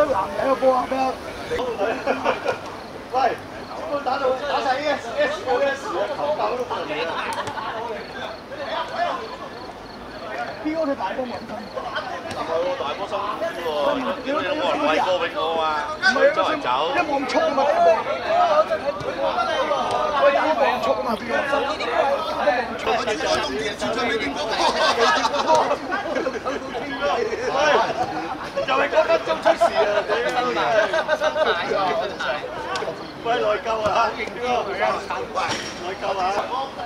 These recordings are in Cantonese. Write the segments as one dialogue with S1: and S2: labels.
S1: 男仔個波啊，咩？喂，打晒 SOS 啊，球爆都過嚟啊！邊個佢大波冇咁？
S2: 係喎，大波辛苦啲喎，點解冇人餵波俾我啊？周圍走，
S1: 一冇咁速啊嘛！喂，打冇咁速啊嘛！邊個？又係嗰分鐘出事啊！喂，內疚啊！內疚啊！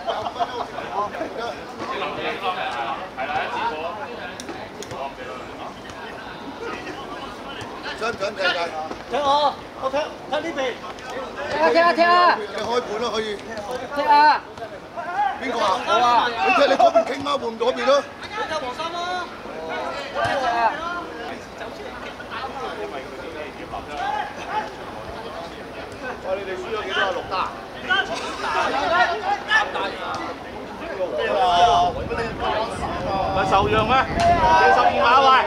S3: 想唔想踢㗎？
S1: 踢我踢呢邊。
S4: 踢啊！
S3: 你開盤啦，可以。
S4: 踢啊！
S3: 邊個啊？我啊！你踢你嗰邊傾啦，換嗰邊咯。
S4: 踢黃衫啦！
S2: 喂，你哋輸咗幾多啊？6打。咩啊？唔係受讓咩？你12碼喂！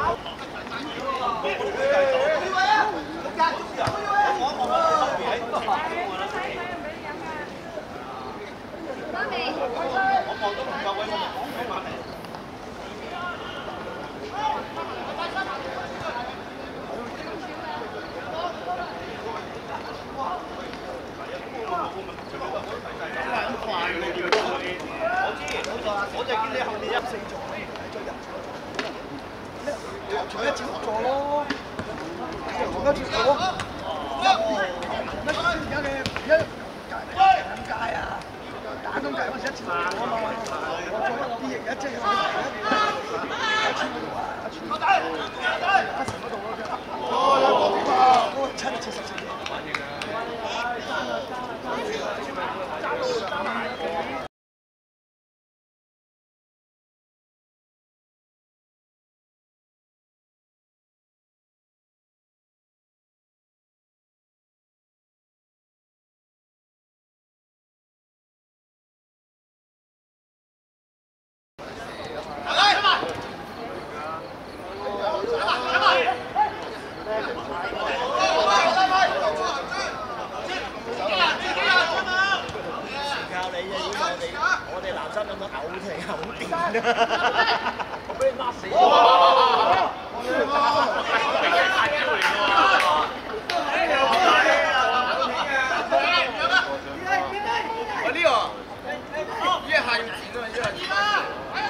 S2: 我就見你後面14座，你從一節6座咯，從一節6咯。而家2屆啊，打今屆嗰時1節6啊嘛，我再啲而家即係阿成嗰度咯，7節14。我哋男生咁樣嘔停嘔電我俾你抹死我呢個一下要剪啊，一下剪啊！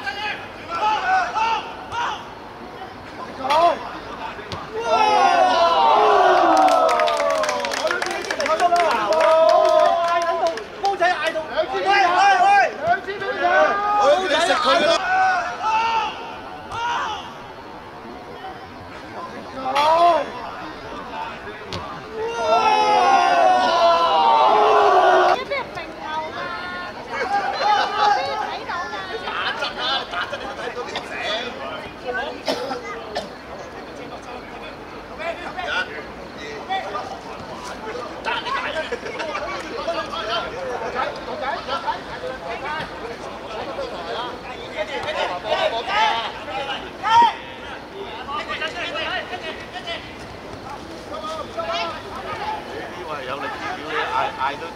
S2: 嗌到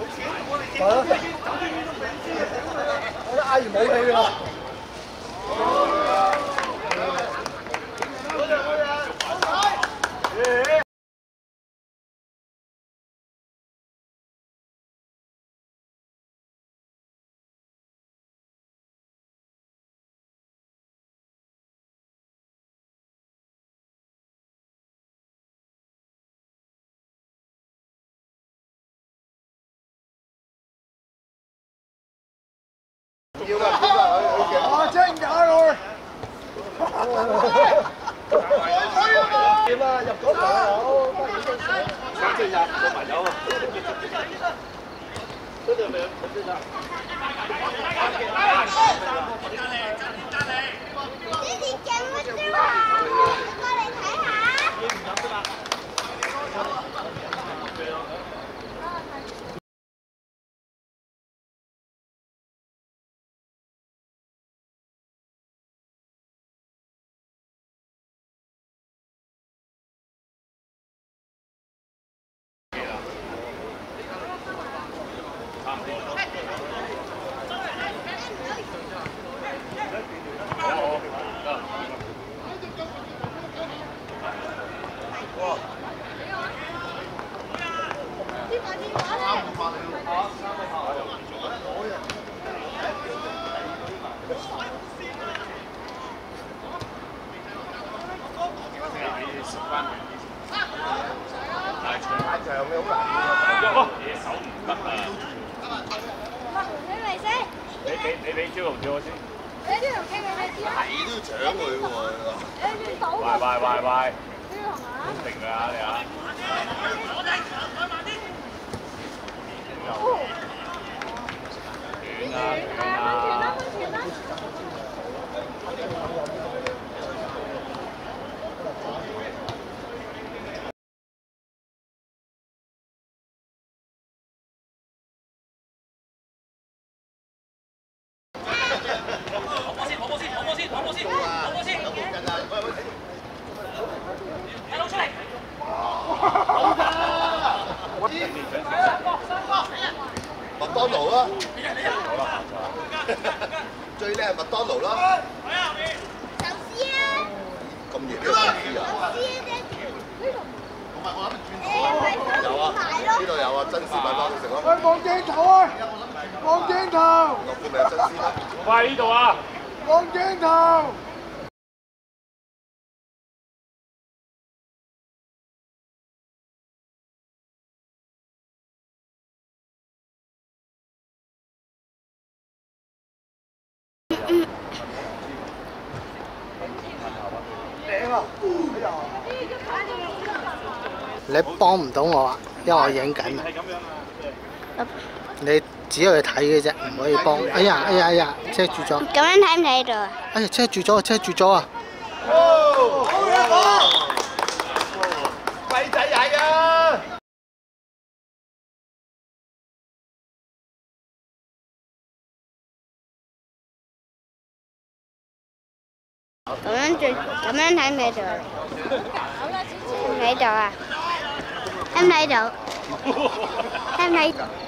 S2: 我嗌完冇氣啦。要啦，我真假咯！點啊？入咗球有，3隻入做埋有啊！嗰條咪有隻入。爹哋勁乜啫嘛？過嚟睇下。你唔飲啫嘛？
S3: 場你好難。
S1: 嘢手唔得啊！
S2: 你嚟先。
S1: 你俾招龍叫我先。
S2: 你呢條傾你知啊？
S3: 係都要搶佢喎。
S2: 你亂倒。
S1: 喂！
S2: 呢個係嘛？
S1: 定㗎你啊！
S2: 温泉啦！
S4: 睇到出嚟。
S3: 麥當勞啦，最叻係麥當勞啦。
S2: 壽司啊！
S3: 咁熱嘅壽司啊！有啊，呢度有啊，真絲麥當勞食咯。
S5: 喂，望鏡頭啊！望鏡頭！
S3: 落貨未啊？真絲啊！
S1: 喂，呢度啊！
S5: 望鏡頭！
S6: 你幫唔到我啊，因為我影緊。你只可以睇嘅啫，唔可以幫。哎呀，遮住咗。
S2: 咁樣睇唔睇到啊？
S6: 哎呀，遮住咗啊！
S3: 廢仔嚟啊！
S2: 咁樣睇唔睇到啊？睇唔睇到啊？睇唔睇到？睇唔睇到？